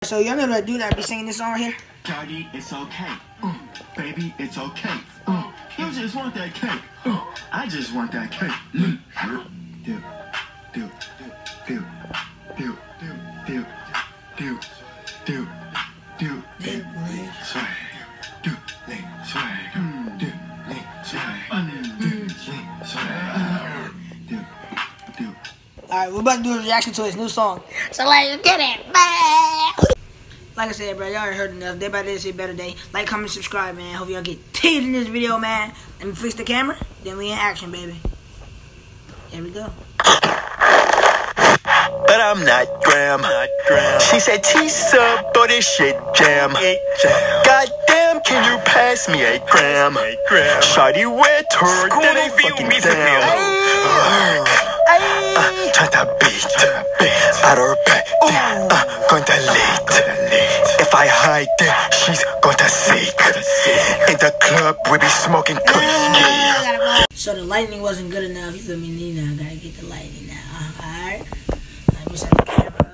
So y'all know that dude that be singing this song right here? Daddy, it's okay. Baby, it's okay. You just want that cake. I just want that cake. Do, do, do, do, do, do, do, do, swag, do, swag, do, swag, do. Alright, we're about to do a reaction to his new song. So let's get it, Like I said, bro, y'all already heard enough. Day by day, it's a better day. Like, comment, subscribe, man. Hope y'all get teed in this video, man. Let me fix the camera. Then we in action, baby. Here we go. But I'm not Graham. She said Tisa, but this shit jam. Goddamn, can you pass me a gram? Shawty wet her, then they fucking damn. Turn the beat out her back, going to late. If I hide it, she's going to seek. In the club, we be smoking cookie. So the lighting wasn't good enough. You feel me? Now I gotta get the lighting now. Alright. Let me set the camera up.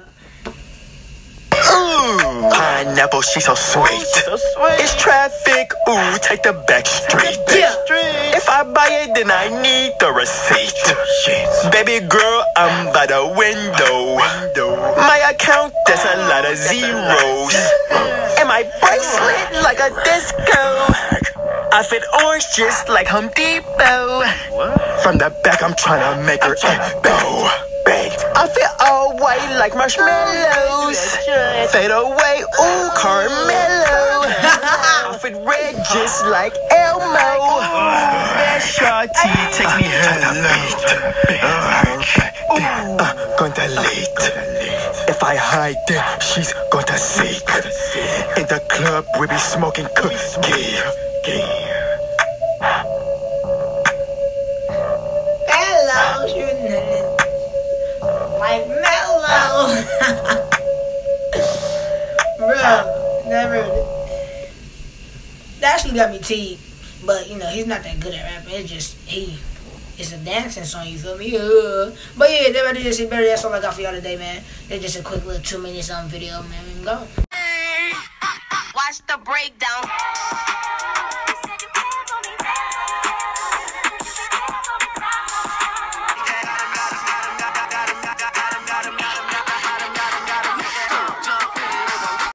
Pineapple, she's so sweet. It's traffic, ooh, take the back street. If I buy it, then I need the receipt. Baby girl, I'm by the window. My account, there's a lot of zeros. And my bracelet like a disco. I fit orange just like Home Depot. From the back, I'm trying to make her bow. I feel all white like marshmallows. Fade away, ooh, Carmelo. I fit red just like Elmo. That shawty take me hello. Going to late. If I hide it, she's going to seek. In the club, we be smoking cookie. Hello, shooting like mellow. Bro, never. That actually got me teed. But, you know, he's not that good at rapping. It's just, it's a dancing song, you feel me? But yeah, they better just say better. That's all I got for y'all today, man. It's just a quick little 2 minutes video, man. We can go. Watch the breakdown.